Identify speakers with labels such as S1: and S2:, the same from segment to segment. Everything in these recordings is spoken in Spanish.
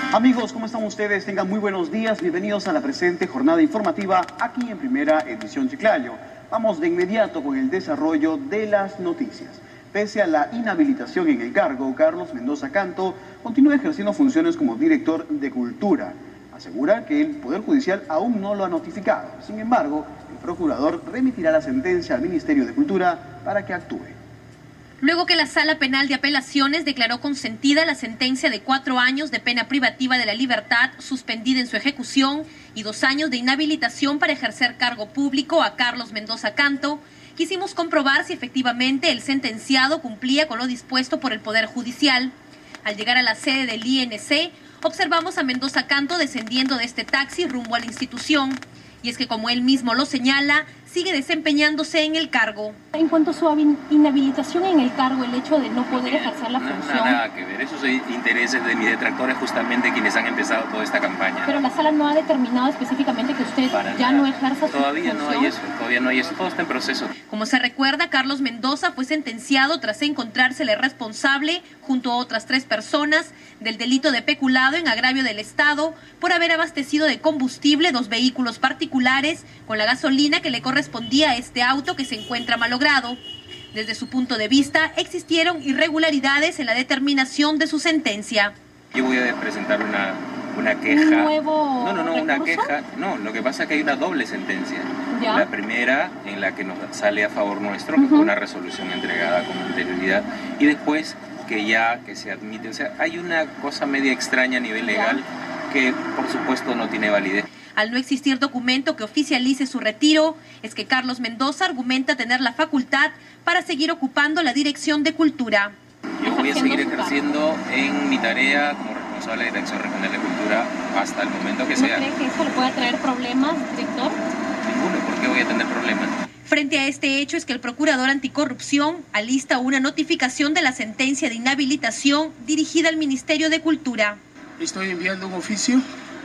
S1: Amigos, ¿cómo están ustedes? Tengan muy buenos días. Bienvenidos a la presente jornada informativa aquí en Primera Edición Chiclayo. Vamos de inmediato con el desarrollo de las noticias. Pese a la inhabilitación en el cargo, Carlos Mendoza Canto continúa ejerciendo funciones como director de Cultura. Asegura que el Poder Judicial aún no lo ha notificado. Sin embargo, el procurador remitirá la sentencia al Ministerio de Cultura para que actúe.
S2: Luego que la Sala Penal de Apelaciones declaró consentida la sentencia de 4 años de pena privativa de la libertad suspendida en su ejecución y 2 años de inhabilitación para ejercer cargo público a Carlos Mendoza Canto, quisimos comprobar si efectivamente el sentenciado cumplía con lo dispuesto por el Poder Judicial. Al llegar a la sede del INC, observamos a Mendoza Canto descendiendo de este taxi rumbo a la institución. Y es que, como él mismo lo señala, sigue desempeñándose en el cargo.
S3: En cuanto a su inhabilitación en el cargo, el hecho de no poder ejercer la función...
S4: Nada que ver, esos intereses de mis detractores justamente quienes han empezado toda esta campaña.
S3: Pero la sala no ha determinado específicamente que usted ya no ejerza su
S4: Todavía
S3: función.
S4: Todavía no hay eso, todo está en proceso.
S2: Como se recuerda, Carlos Mendoza fue sentenciado tras encontrársele responsable, junto a otras 3 personas, del delito de peculado en agravio del Estado por haber abastecido de combustible 2 vehículos particulares con la gasolina que le correspondía a este auto que se encuentra malogrado. Desde su punto de vista, existieron irregularidades en la determinación de su sentencia.
S4: Yo voy a presentar una queja.
S3: ¿Un nuevo
S4: una queja. No, lo que pasa es que hay una doble sentencia.
S3: ¿Ya?
S4: La primera, en la que nos sale a favor nuestro, que fue una resolución entregada con anterioridad, y después que se admite. O sea, hay una cosa media extraña a nivel legal que, por supuesto, no tiene validez.
S2: Al no existir documento que oficialice su retiro, es que Carlos Mendoza argumenta tener la facultad para seguir ocupando la Dirección de Cultura.
S4: Yo voy a seguir ejerciendo en mi tarea como responsable de la Dirección Regional de Cultura hasta el momento que sea.
S3: ¿No cree que eso le pueda traer problemas, director?
S4: Ninguno, ¿por qué voy a tener problemas?
S2: Frente a este hecho es que el procurador anticorrupción alista una notificación de la sentencia de inhabilitación dirigida al Ministerio de Cultura.
S5: Estoy enviando un oficio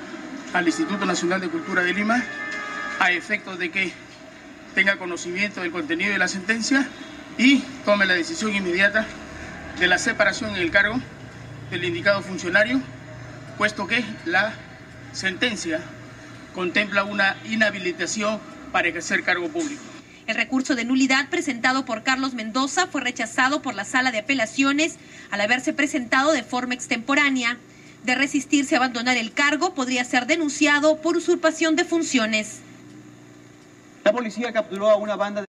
S5: al Instituto Nacional de Cultura de Lima a efectos de que tenga conocimiento del contenido de la sentencia y tome la decisión inmediata de la separación en el cargo del indicado funcionario, puesto que la sentencia contempla una inhabilitación para ejercer cargo público.
S2: El recurso de nulidad presentado por Carlos Mendoza fue rechazado por la Sala de Apelaciones al haberse presentado de forma extemporánea. De resistirse a abandonar el cargo, podría ser denunciado por usurpación de funciones.
S1: La policía capturó a una banda de